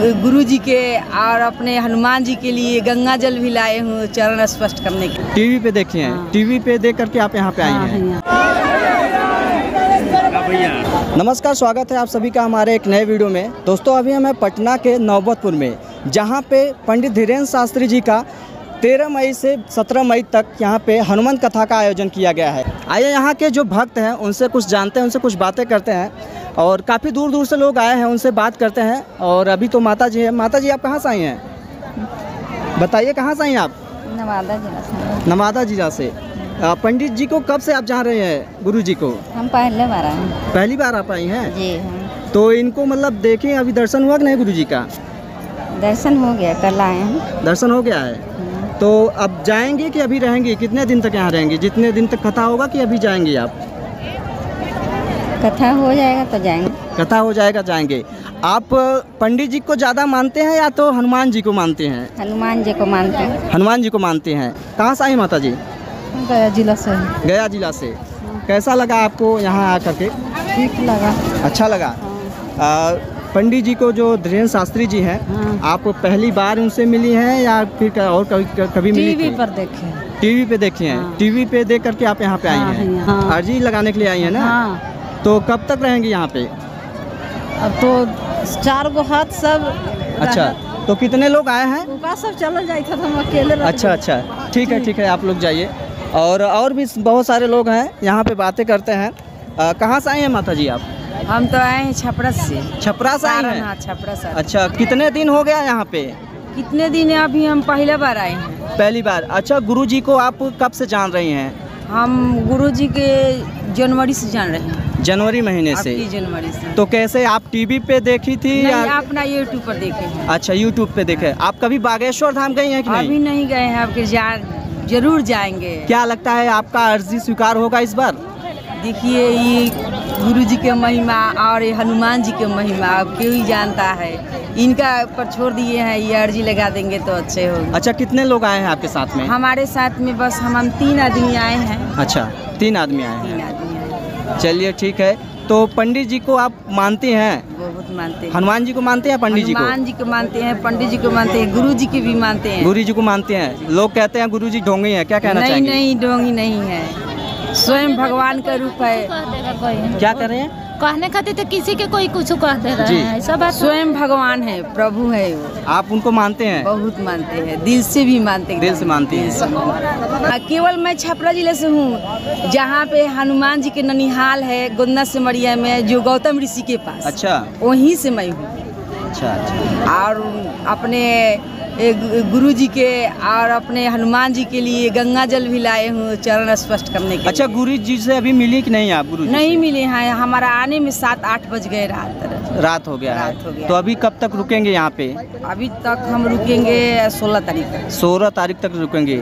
गुरु जी के और अपने हनुमान जी के लिए गंगा जल भी लाए हूँ चरण स्पष्ट करने के। टीवी पे देखे हैं? हाँ। टीवी पे देख करके आप यहाँ पे आई हैं? नमस्कार, स्वागत है आप सभी का हमारे एक नए वीडियो में। दोस्तों, अभी हम पटना के नौबतपुर में, जहाँ पे पंडित धीरेन्द्र शास्त्री जी का 13 मई से 17 मई तक यहाँ पे हनुमान कथा का आयोजन किया गया है। आइए यहाँ के जो भक्त हैं उनसे कुछ जानते हैं, उनसे कुछ बातें करते हैं। और काफ़ी दूर दूर से लोग आए हैं, उनसे बात करते हैं। और अभी तो माता जी है। माता जी, आप कहाँ से आई हैं? बताइए, कहाँ से आई हैं आप? नवादा जिला से। नवादा जिला से। पंडित जी को कब से आप जान रहे हैं, गुरु जी को? हम पहले बार आए हैं। पहली बार आप आई हैं? जी हाँ। तो इनको मतलब देखें, अभी दर्शन हुआ कि नहीं गुरु जी का? दर्शन हो गया, कल आए हैं। दर्शन हो गया है। तो अब जाएंगे कि अभी रहेंगे? कितने दिन तक यहाँ रहेंगे? जितने दिन तक कथा होगा कि अभी जाएंगे आप? कथा हो जाएगा तो जाएंगे। कथा हो जाएगा जाएंगे। आप पंडित जी को ज़्यादा मानते हैं या तो हनुमान जी को मानते हैं? हनुमान जी को मानते हैं। हनुमान जी को मानते हैं। कहाँ से आई माता जी? गया जिला से। गया जिला से। कैसा लगा आपको यहाँ आकर के? ठीक लगा। अच्छा लगा। पंडित जी को जो धीरेन्द्र शास्त्री जी हैं, आप पहली बार उनसे मिली हैं या फिर और कभी मिली? टीवी पर देखे। टीवी पे देखे हैं। हाँ। टीवी पे देख करके आप यहाँ पे आई हैं? हाँ। अर्जी लगाने के लिए आई हैं ना? हाँ। तो कब तक रहेंगे यहाँ पे? अब तो 4 गो हाथ सब। अच्छा, तो कितने लोग आए हैं? सब चल जाए थे, हम अकेले। अच्छा अच्छा, ठीक है, आप लोग जाइए। और भी बहुत सारे लोग हैं, यहाँ पे बातें करते हैं। कहाँ से आए हैं माता जी आप? हम तो आए हैं छपरा से। छपरा से आए हैं? हाँ, छपरा से। अच्छा, कितने दिन हो गया यहाँ पे? कितने दिन है? अभी हम पहला बार आए हैं। पहली बार। अच्छा, गुरु जी को आप कब से जान रही हैं? हम गुरु जी के जनवरी से जान रहे हैं। जनवरी महीने से? जनवरी से। तो कैसे, आप टीवी पे देखी थी या अपना यूट्यूब पर देखे हैं? अच्छा, यूट्यूब पे देखे। आप कभी बागेश्वर धाम गई हैं कि नहीं? अभी नहीं गए हैं, आपके जरूर जाएंगे। क्या लगता है आपका अर्जी स्वीकार होगा इस बार? देखिए, ये गुरु जी के महिमा और ये हनुमान जी के महिमा अब क्यों ही जानता है। इनका पर छोड़ दिए हैं, ये अर्जी लगा देंगे तो अच्छे हो। अच्छा, कितने लोग आए हैं आपके साथ में? हमारे साथ में बस हम 3 आदमी आए हैं। अच्छा, 3 आदमी आए हैं। 3 आदमी आए। चलिए, ठीक है। तो पंडित जी को आप मानते हैं? बहुत मानते हैं। हनुमान जी को मानते हैं? पंडित जी को? हनुमान जी को मानते हैं, पंडित जी को मानते हैं, गुरु जी के भी मानते हैं। गुरु जी को मानते हैं। लोग कहते हैं गुरु जी ढोंगी हैं, क्या कहना चाहेंगे? नहीं, ढोंगी नहीं है, स्वयं भगवान का रूप है। क्या कर रहे हैं? कहने खातिर तो किसी के कोई कुछ कह दे रहा है, ऐसा बात। स्वयं भगवान है, प्रभु है वो। आप उनको मानते हैं? बहुत मानते हैं, दिल से भी मानते हैं। दिल से मानते हैं। केवल मैं छपरा जिले से हूँ, जहाँ पे हनुमान जी के ननिहाल है गोंदा सिमरिया में, जो गौतम ऋषि के पास। अच्छा, वहीं से मैं हूँ। अच्छा। और अपने गुरु जी के और अपने हनुमान जी के लिए गंगा जल भी लाए हूँ चरण स्पष्ट करने के। अच्छा, गुरु जी से अभी मिली कि नहीं आप? गुरु जी नहीं मिले हैं, हमारा आने में 7-8 बज गए। रात हो गया रात हो गया। तो अभी कब तक रुकेंगे यहाँ पे? अभी तक हम रुकेंगे 16 तारीख तक। 16 तारीख तक रुकेंगे।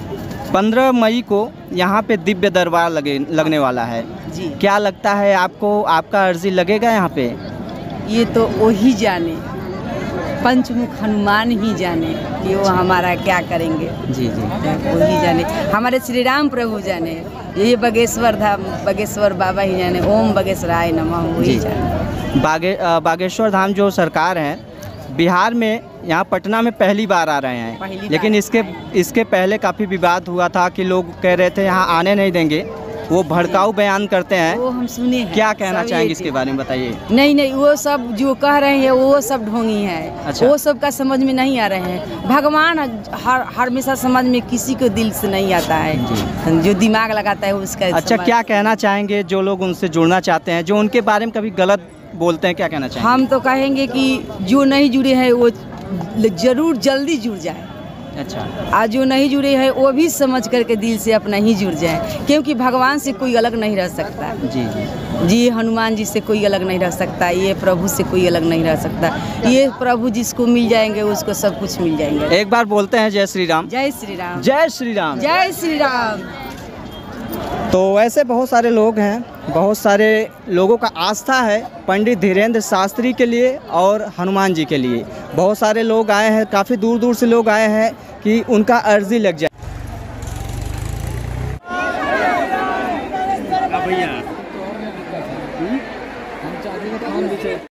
15 मई को यहाँ पे दिव्य दरबार लगने वाला है जी। क्या लगता है आपको, आपका अर्जी लगेगा यहाँ पे? ये तो वही जाने, पंचमुख हनुमान ही जाने कि वो हमारा क्या करेंगे। जी, वही जाने, हमारे श्री राम प्रभु जाने, ये बागेश्वर धाम, बागेश्वर बाबा ही जाने। ओम बागेश्वराय नमः, वही जाने। बागेश्वर धाम जो सरकार है बिहार में, यहाँ पटना में पहली बार आ रहे हैं, लेकिन इसके पहले काफ़ी विवाद हुआ था कि लोग कह रहे थे यहाँ आने नहीं देंगे। वो भड़काऊ बयान करते हैं, वो हम सुने हैं। क्या कहना चाहेंगे इसके बारे में, बताइए। नहीं, वो सब जो कह रहे हैं वो सब ढोंगी है। अच्छा। वो सब का समझ में नहीं आ रहे हैं। भगवान हमेशा समझ में किसी को दिल से नहीं आता है, जो दिमाग लगाता है उसका। अच्छा, क्या कहना चाहेंगे जो लोग उनसे जुड़ना चाहते हैं, जो उनके बारे में कभी गलत बोलते हैं, क्या कहना चाहेंगे? हम तो कहेंगे कि जो नहीं जुड़े हैं वो जरूर जल्दी जुड़ जाए। अच्छा। आज जो नहीं जुड़े हैं वो भी समझ करके दिल से अपना ही जुड़ जाए, क्योंकि भगवान से कोई अलग नहीं रह सकता। जी, हनुमान जी से कोई अलग नहीं रह सकता, ये प्रभु से कोई अलग नहीं रह सकता। ये प्रभु जिसको मिल जाएंगे उसको सब कुछ मिल जाएंगे। एक बार बोलते हैं जय श्री राम। जय श्री राम। जय श्री राम। जय श्री राम। तो ऐसे बहुत सारे लोग हैं, बहुत सारे लोगों का आस्था है पंडित धीरेन्द्र शास्त्री के लिए और हनुमान जी के लिए। बहुत सारे लोग आए हैं, काफ़ी दूर दूर से लोग आए हैं कि उनका अर्जी लग जाए।